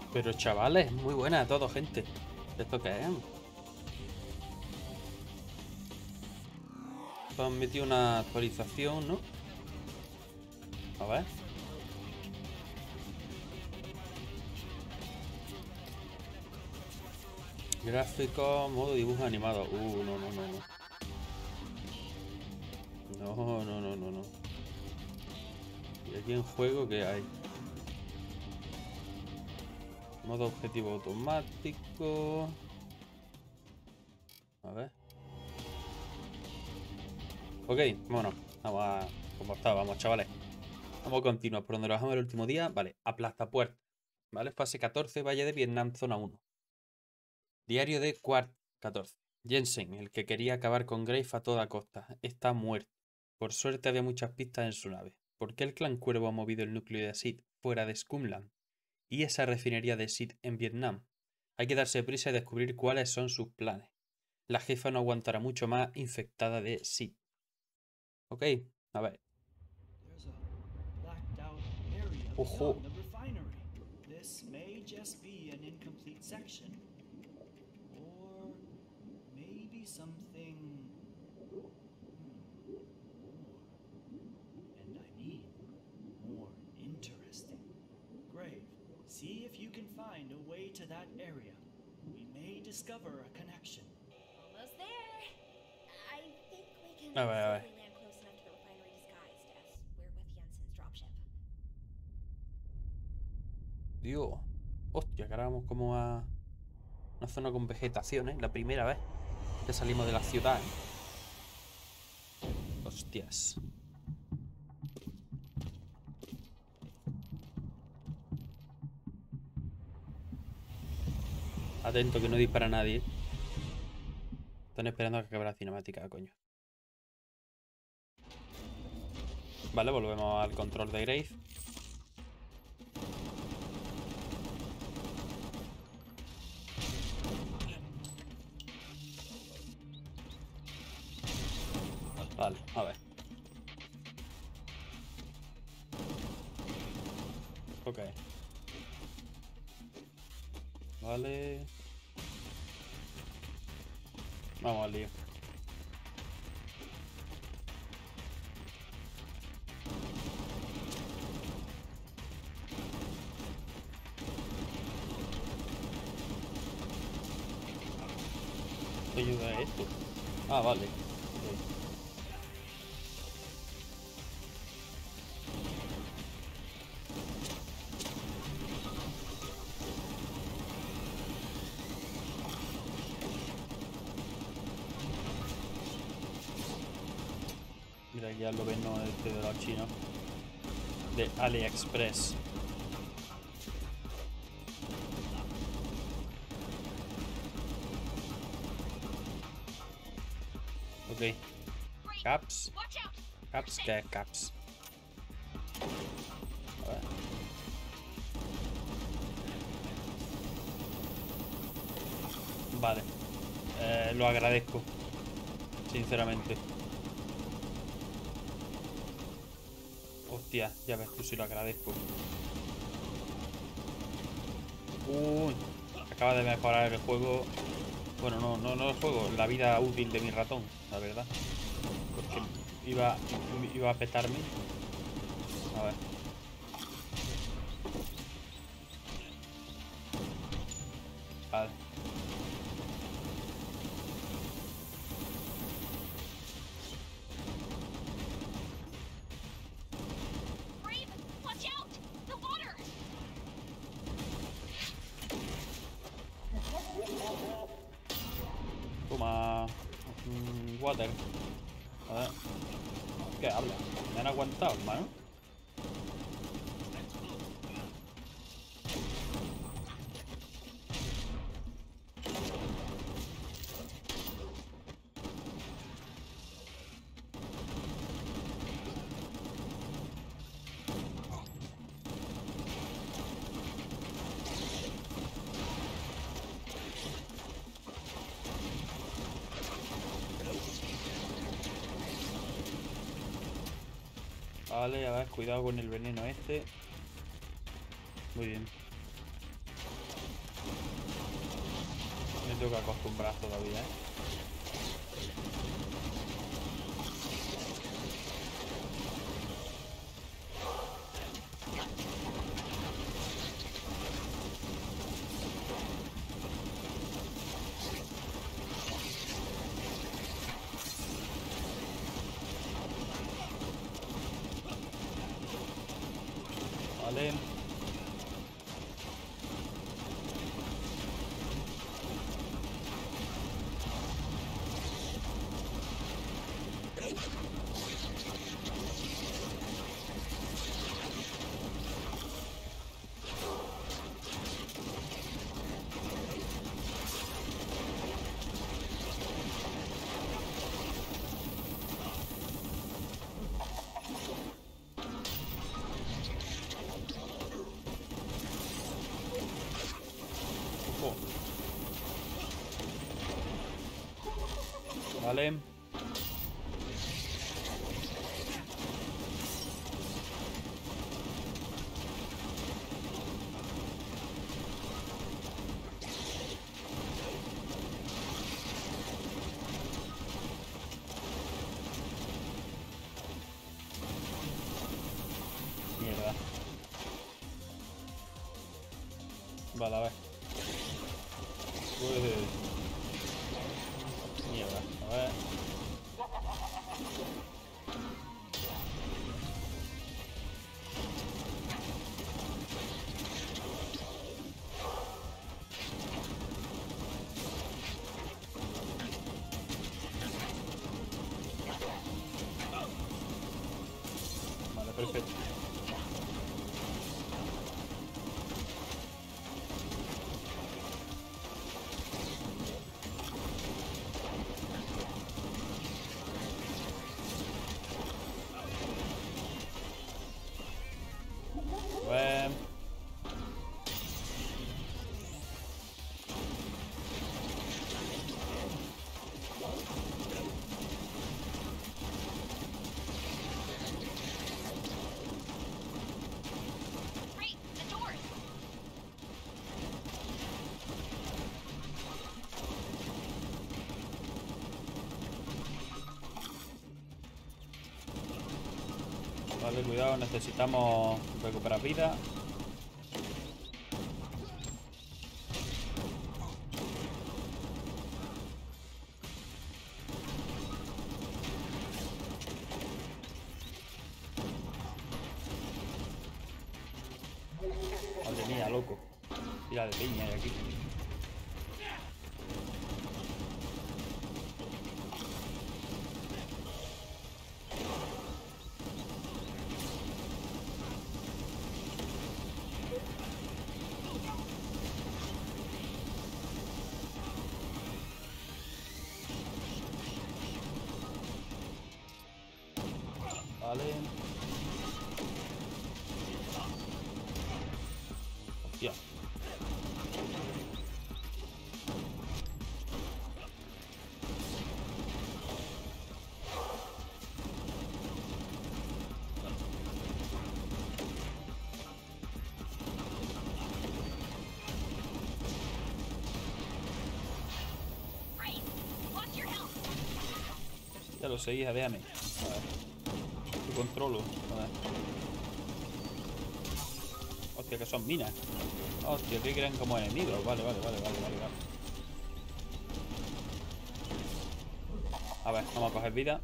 Pero chavales, muy buena a todo, gente. ¿Esto qué es? Esto han metido una actualización, ¿no? A ver. Gráfico, modo dibujo animado. No, no, no, no. No, no, no, no, no. ¿Y aquí en juego qué hay? Modo objetivo automático. A ver. Ok, bueno. Vamos a... ¿Cómo está? Vamos, chavales. Vamos a continuar por donde lo dejamos el último día. Vale, aplastapuertas. ¿Vale? Fase 14, Valle de Vietnam, zona 1. Diario de Quart 14. Jensen, el que quería acabar con Grave a toda costa, está muerto. Por suerte había muchas pistas en su nave. ¿Por qué el clan Cuervo ha movido el núcleo de Sid fuera de Scumland? ¿Y esa refinería de Sid en Vietnam? Hay que darse prisa y descubrir cuáles son sus planes. La jefa no aguantará mucho más infectada de Sid. Ok, a ver. There's a blacked out area Ojo. beyond the refinery. This may just be an incomplete section. Or maybe something more. And I mean more interesting. Grave, see if you can find a way to that area. We may discover a connection. Almost there. I think we can A ver, a ver. safely land close enough to the refinery disguised as we're with Jensen's dropship. Dios. Hostia, que ahora vamos como a una zona con vegetación, ¿eh? La primera vez que salimos de la ciudad, ¿eh? Hostias. Atento que no dispara nadie. Están esperando a que acabe la cinemática, coño. Vale, volvemos al control de Grave. Vale, a ver. Ok. Vale. Vamos al lío. ¿Qué ayuda es esto? Ah, vale. Ok. Mira, ya lo ven, ¿no? Este de la China. De AliExpress. Ok. Caps. Caps, ¿qué caps? A ver. Vale. Lo agradezco. Sinceramente. Hostia, ya ves tú si lo agradezco. Uy. Acaba de mejorar el juego. Bueno, no el juego, la vida útil de mi ratón, la verdad. Porque iba a petarme. A ver. Vale. Toma. Water. A ver. ¿Qué habla? ¿Me han aguantado, hermano? Vale, a ver, cuidado con el veneno este. Muy bien. Me tengo que acostumbrar todavía, ¿eh? Vale. Oh. Vale. Mierda. Vale, a ver. Mierda, a ver. Vale, perfecto. Bueno. Great, the doors. Vale, cuidado, necesitamos recuperar vida. Madre mía, loco. Tira de peña hay aquí. Vale. Hostia. Great. Watch your health. Ya lo sé, hija, déjame. A ver. Lo controlo. A ver. Hostia, que son minas. Hostia, que crean como enemigos. Vale. A ver, vamos a coger vida.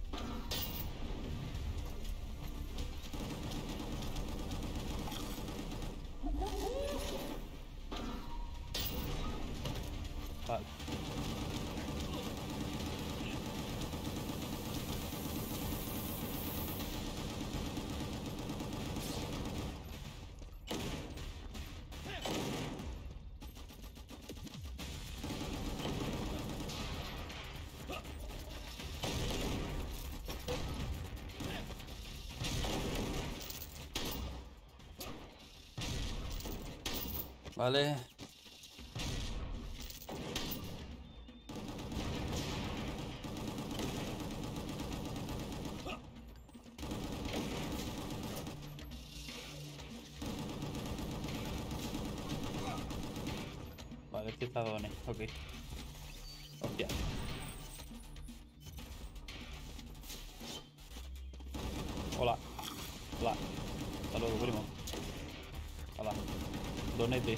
Vale. Vale. Este está dones, ok. Hostia. Hola. Hola. Hasta luego, primo. Hola. Donete.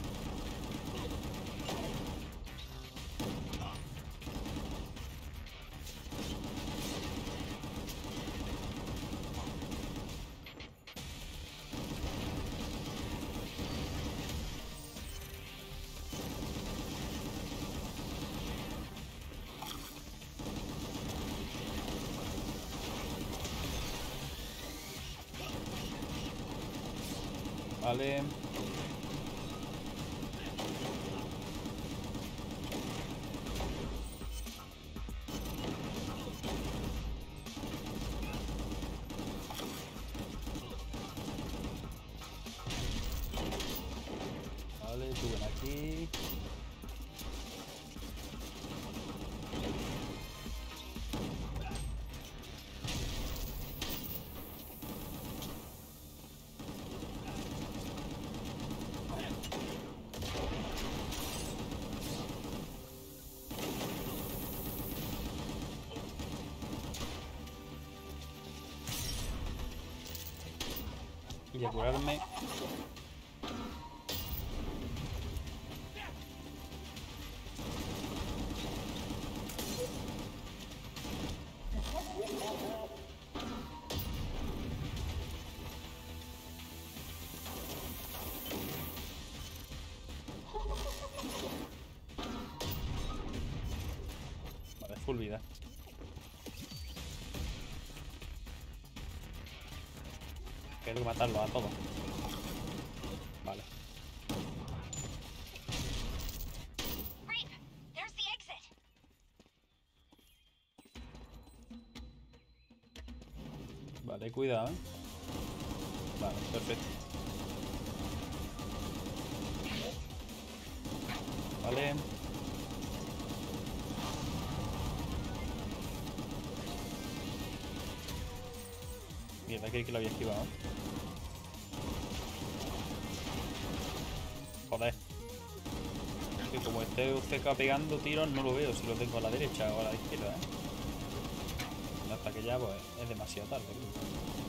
Vale. Vale, tú ven aquí. Y a curarme. Vale, full vida. Tengo que matarlos a todos. Vale. Rape! There's the exit! Vale, cuidado, ¿eh? Vale, perfecto. Vale. Mierda, creí que lo había esquivado. Joder. Que como esté CK pegando tiros no lo veo si lo tengo a la derecha o a la izquierda, ¿eh? Hasta que ya pues es demasiado tarde, creo.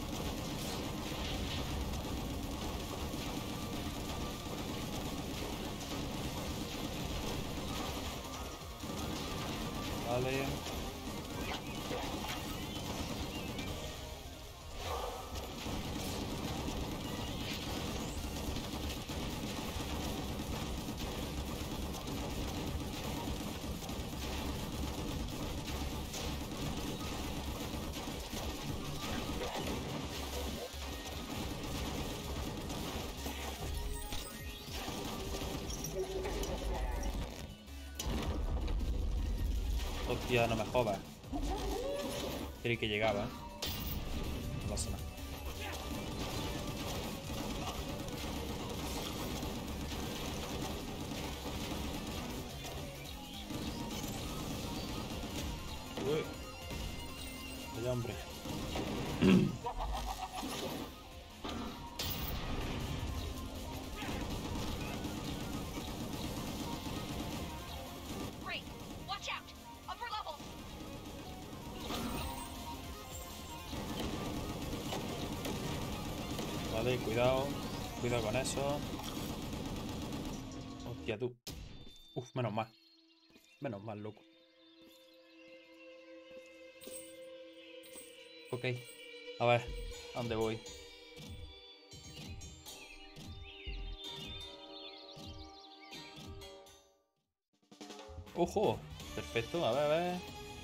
Vale. Hostia, no me jodas. Creí que llegaba, ¿eh? No pasa nada. Uy. Vaya hombre. Rape! Watch out! Upper level! Vale, cuidado. Cuidado con eso. Hostia, tú. Uf, menos mal. Menos mal, loco. Ok. A ver, ¿a dónde voy? ¡Ojo! Perfecto, a ver, a ver.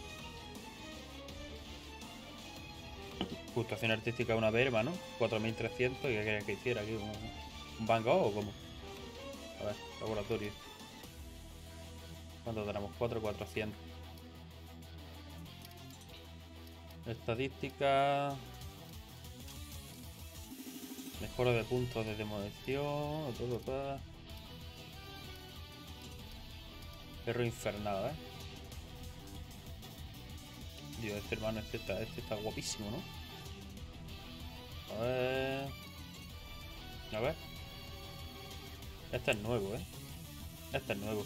Puntuación artística de una verba, ¿no? 4300. ¿Y qué quería que hiciera aquí? ¿Un Van Gogh o cómo? A ver, laboratorio. ¿Cuánto tenemos? 4400. Estadística. Mejora de puntos de demolición. Perro infernal, ¿eh? Dios, este hermano, este está guapísimo, ¿no? A ver. A ver. Este es nuevo, ¿eh? Este es nuevo.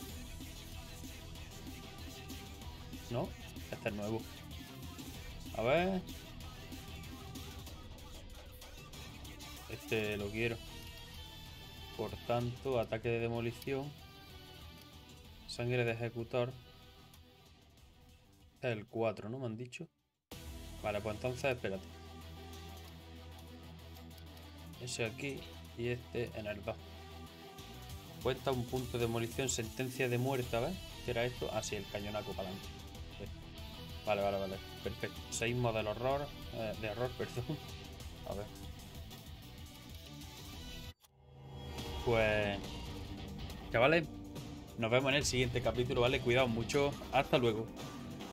¿No? Este es nuevo. A ver. Este lo quiero. Por tanto, ataque de demolición. Sangre de ejecutor. Este es el 4, ¿no? Me han dicho. Vale, pues entonces espérate. Ese aquí y este en el 2. Cuenta un punto de demolición, sentencia de muerte, ¿ves? ¿Qué era esto? Ah, sí, el cañonaco para adelante. Vale, vale, vale. Perfecto. Seísmo del horror. De error, perdón. A ver. Pues... Chavales, nos vemos en el siguiente capítulo, ¿vale? Cuidaos mucho. Hasta luego.